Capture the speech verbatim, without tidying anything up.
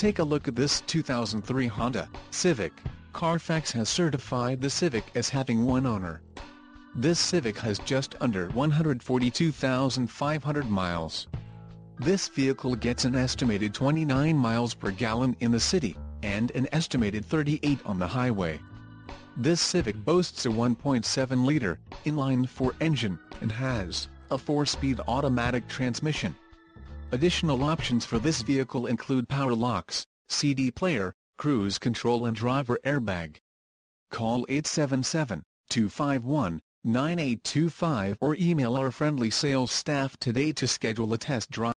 take a look at this two thousand three Honda Civic. Carfax has certified the Civic as having one owner. This Civic has just under one hundred forty-two thousand five hundred miles. This vehicle gets an estimated twenty-nine miles per gallon in the city, and an estimated thirty-eight on the highway. This Civic boasts a one point seven liter inline-four engine, and has a four-speed automatic transmission. Additional options for this vehicle include power locks, C D player, cruise control and driver airbag. Call eight seven seven, two five one, nine eight two five or email our friendly sales staff today to schedule a test drive.